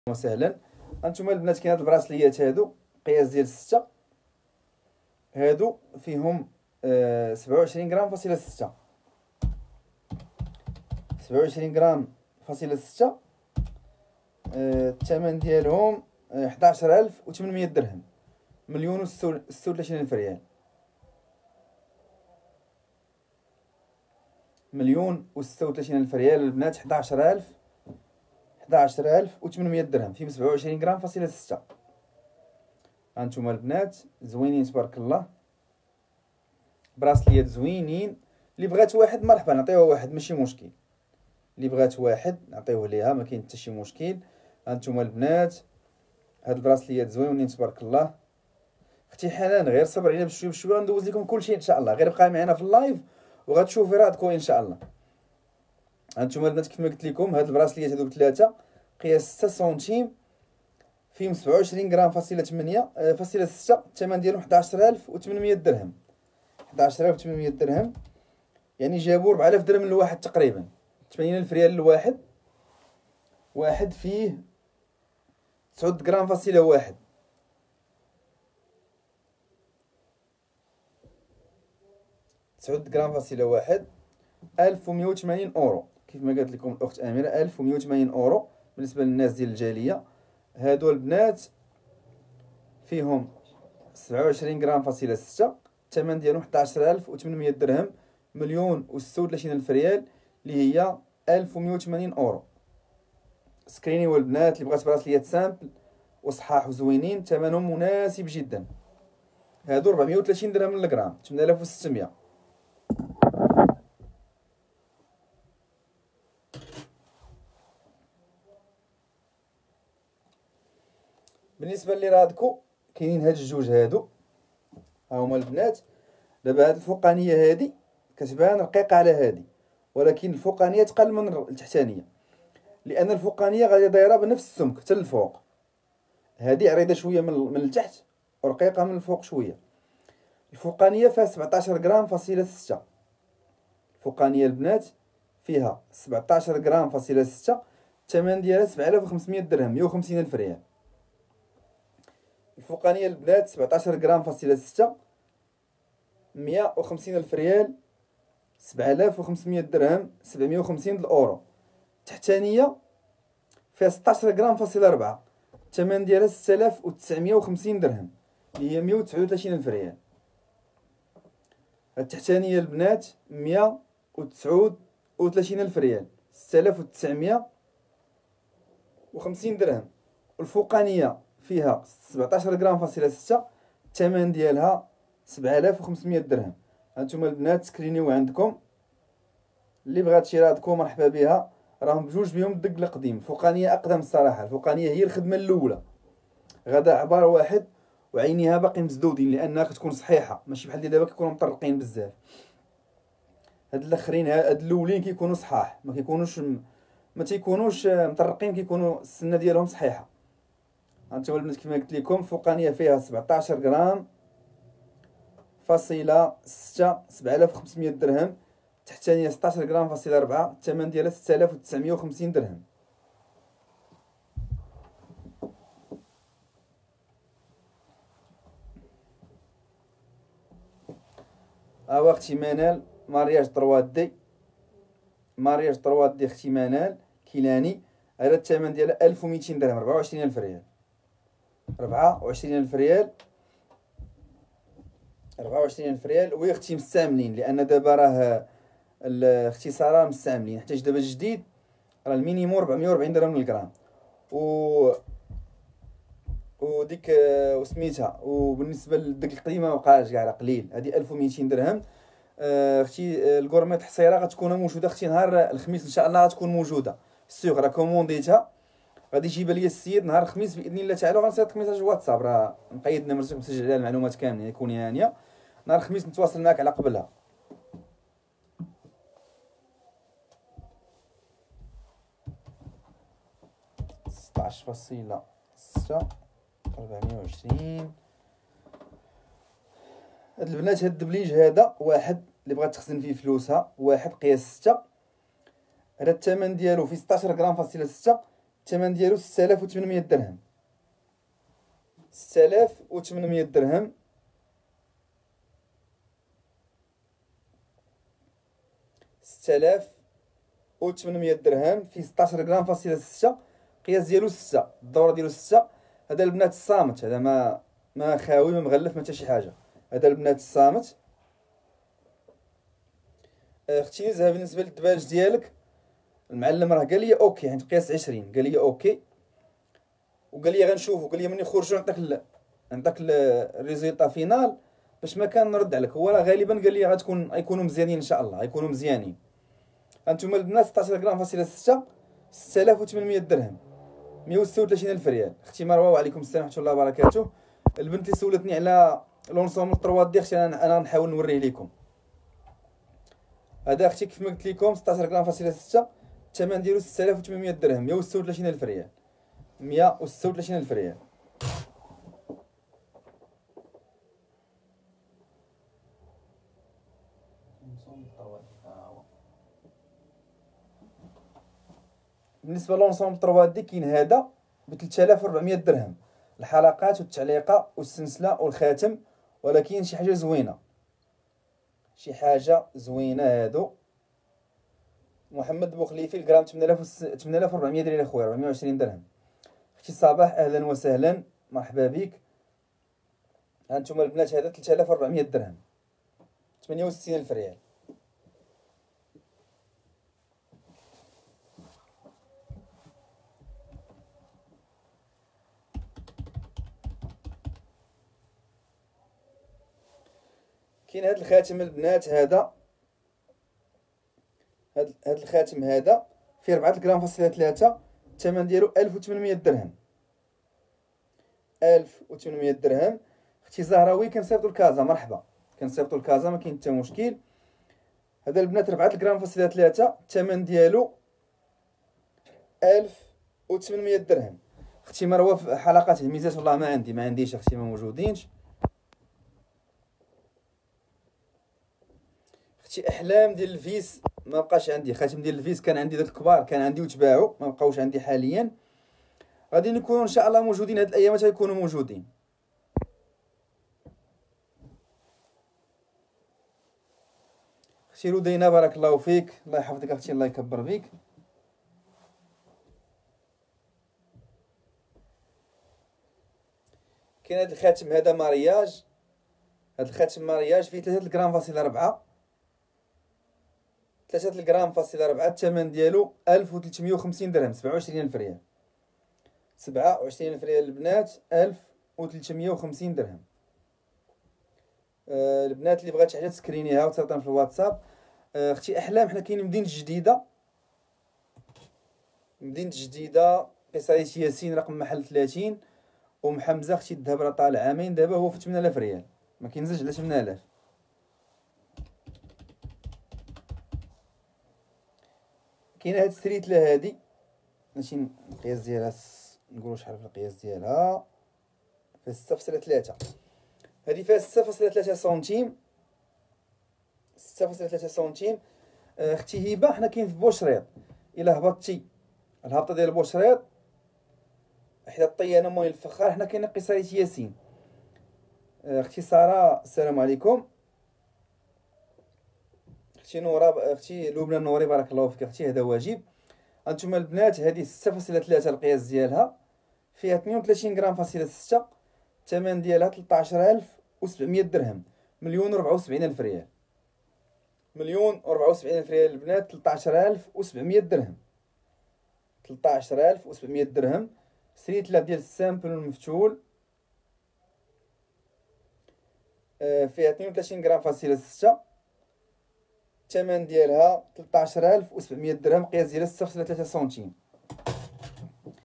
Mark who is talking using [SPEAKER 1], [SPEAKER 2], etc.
[SPEAKER 1] وسهلا. هانتوما البنات كاين هاد البراسليات هادو قياس ديال 6 هادو فيهم 27 غرام فاصلة 6 27 غرام فاصلة 6. الثمن ديالهم 11800 درهم، مليون و 36 الف ريال، مليون و 36 الف ريال البنات. 11800 درهم فيهم 27 غرام فاصلة 6. هانتوما البنات زوينين تبارك الله، براسليات زوينين. اللي بغات واحد مرحبا نعطيوها واحد ماشي مشكل، اللي بغات واحد نعطيوه ليها ما كاين حتى شي مشكل. هانتوما البنات هاد البراسليات زوينين تبارك الله. اختي حنان غير صبر علينا بشويه بشويه ندوز لكم كلشي ان شاء الله، غير بقى معنا في اللايف وغتشوفي راه ان شاء الله. هانتوما البنات كيف ما قلت لكم هاد البراسليات هادو بثلاثه قياس 6 سنتيم فيهم 27 غرام فاصلة 8 فاصلة 6. الثمن ديالهم 11800 درهم، 11800 درهم يعني جابوا 4000 درهم لواحد تقريبا، 80000 ريال لواحد. واحد فيه 9 غرام فاصلة 1، 9 غرام فاصلة 1. 1180 اورو كيف ما قالت لكم الاخت اميره، 1180 اورو بالنسبه للناس ديال الجاليه. هادو البنات فيهم 27 غرام فاصلة 6. الثمن ديالهم 11800 درهم، مليون و 36 الف ريال اللي هي 1180 اورو. سكرينيو البنات اللي بغات براسليات سامبل وصحاح وزوينين ثمنهم مناسب جدا. هادو 430 درهم للغرام، 8600. بالنسبه اللي رادكو كاينين هاد الجوج هادو ها هما البنات. دابا هاد الفوقانيه هادي كتبان رقيقه على هادي، ولكن الفوقانيه تقل من التحتانيه، لان الفوقانيه غادي دايره بنفس السمك حتى للفوق. هادي عريضه شويه من التحت ورقيقه من الفوق شويه. الفوقانيه فيها 17 غرام فاصلة 6. الفوقانيه البنات فيها 17 غرام فاصلة 6. الثمن ديالها 7500 درهم، 150 الف ريال. الفوقانيه البنات 17 غرام فاصلة 6، 150 الف ريال، 7500 درهم، 750 الاورو. التحتانيه فيها 16 غرام فاصلة 4. الثمن ديالها 6950 درهم اللي هي 139 الف ريال. التحتانيه البنات 139 الف ريال، 6950 درهم. الفوقانيه فيها 17 غرام فاصلة 6. الثمن ديالها 7500 درهم. هانتوما البنات سكرينيو عندكم، اللي بغات شي رادكم مرحبا بها. راهم بجوج بهم الدق القديم. الفوقانيه اقدم الصراحه، الفوقانيه هي الخدمه الاولى، غدا عبار واحد وعينيها باقي مسدودين لانها كتكون صحيحه، ماشي بحال اللي دابا كيكونوا مطرقين بزاف. هاد الاخرين هاد الاولين كيكونوا صحاح، ما تيكونوش مطرقين، كيكونوا السنه ديالهم صحيحه. هانتوما البنات كيما قلت لكم الفوقانيه فيها 17 غرام فاصلة 6، 7500 درهم. التحتانيه 16 غرام فاصلة 4. الثمن ديالها 6950 درهم. ها اختي منال مارياج 3 دي، مارياج 3 دي اختي منال كيلاني. هذا الثمن ديالها 1200 درهم، 24 الف ريال، 24 الف ريال، 24 الف ريال. وي اختي مستعملين، لان دابا راه الاختصارات مستعملين، حتى دابا الجديد راه المينيموم 440 درهم للغرام. وديك وسميتها. وبالنسبه لديك القديمه ما بقاش كاع، راه قليل. هذه 1200 درهم. اختي الكورميط حصيره غتكون موجوده اختي نهار الخميس ان شاء الله، غتكون موجوده سيغ، راه كومونديتها غادي يجيبها ليا السيد نهار الخميس باذن الله تعالى. غنصيفط لك ميساج واتساب، راه مقيد نمرتك مسجل عليها المعلومات كاملين، يكون هانيه. نهار الخميس نتواصل معك على قبلها. ستاش فاصلة 6، 420. هاد البنات هاد الدبليج هذا واحد اللي بغات تخزن فيه فلوسها، واحد قياس 6. هذا الثمن ديالو فيه 16 غرام فاصلة 6. الثمن ديالو 6800 درهم. 6800 درهم. 6800 درهم في 16 غرام فاصلة 6. قياس ديالو 6، الدورة ديالو 6. هذا البنات الصامت، هذا ما خاوي، ما مغلف، ما حتى شي حاجة. هذا البنات الصامت. اختي نزهه، بالنسبة للدبالج ديالك المعلم راه قال لي اوكي عند قياس 20، قال لي اوكي، وقال لي غنشوفو، قال لي ملي يخرجوا نعطيك الريزولطا فينال باش ما كان نرد عليك. هو راه غالبا قال لي غيكونوا مزيانين ان شاء الله، غيكونوا مزيانين. هانتوما البنات 16 غرام فاصلة 6، 6800 درهم، 136 الف ريال. اختي مروه، وعليكم السلام ورحمه الله وبركاته. البنت اللي سولتني على لونسومبل 3 دي، اختي انا غنحاول نوريه لكم. هذا اختي كيف ما قلت لكم 16 غرام فاصلة 6، الثمن ديالو 6800 درهم، 136 الف ريال، 136 الف ريال. بالنسبه لونسومبل 3 دي كاين هذا ب 3400 درهم، الحلقات والتعليقه والسلسله والخاتم. ولكن شي حاجه زوينه، شي حاجه زوينه. هادو محمد بوخليفي الجرام 8400 درهم اخويا، 420 درهم. اختي صباح اهلا وسهلا، مرحبا بك. هانتوما البنات هذا 3400 درهم، 68 الف ريال. كاين هاد الخاتم البنات، هذا هاد الخاتم هذا فيه 4 غرام فاصلة 3، الثمن ديالو 1800 درهم، 1800 درهم. اختي زهراوي كنصيفطو لكازا، مرحبا، كنصيفطو لكازا، ما كاين حتى مشكل. هذا البنات 4 غرام فاصلة 3، الثمن ديالو 1800 درهم. اختي مروه في حلقات الميزات والله ما عنديش اختي، ما موجودينش. اختي احلام ديال الفيس ما بقاش عندي، خاتم ديال الفيس كان عندي داك الكبار، كان عندي وتباعوا، ما بقاوش عندي حاليا. غادي نكونوا ان شاء الله موجودين هاد الايامات، غيكونوا موجودين. اختي رودينا بارك الله فيك، الله يحفظك اختي، الله يكبر فيك. كاين هاد الخاتم هذا مارياج، هاد الخاتم مارياج فيه 3 غرام فاصلة 4، 3 غرام فاصلة 4، الثمن ديالو 1350 درهم، 27 الف ريال، 27 الف ريال البنات، 1350 درهم. البنات اللي بغات شي حاجه تسكرينيها وتصيفطها في الواتساب. اختي احلام، حنا كاينين مدينه جديده، مدينه جديده، قصريه ياسين رقم محل 30. حمزه اختي الذهب راه طالع عامين دابا، هو في 8000 ريال، ما كينزلش على 8000. كاينه هاد السريتله هادي، ماشي القياس ديالها، نقولوا شحال في القياس ديالها، فيها 6.3، هادي فيها 6.3 سنتيم، 6.3 سنتيم. اختي هبه، حنا كاين في بوشريط، الا هبطتي الهبطه ديال بوشريط حدا الطيانه موين الفخار، حنا كاين قصريه ياسين. اختي ساره السلام عليكم. اختي نوره، اختي لبنى نوري بارك الله فيك اختي، هذا واجب. انتم البنات هذه 6.3 القياس ديالها، فيها 32 غرام فاصلة 6، الثمن ديالها 13700 درهم، 1,074 الف ريال، 1,074 الف ريال البنات، 13700 درهم، 13700 درهم. سريتله ديال السامبل المفتول، فيها 32 غرام فاصلة 6، الثمن ديالها 13700 درهم، قياس ديالها 6.3 سنتيم.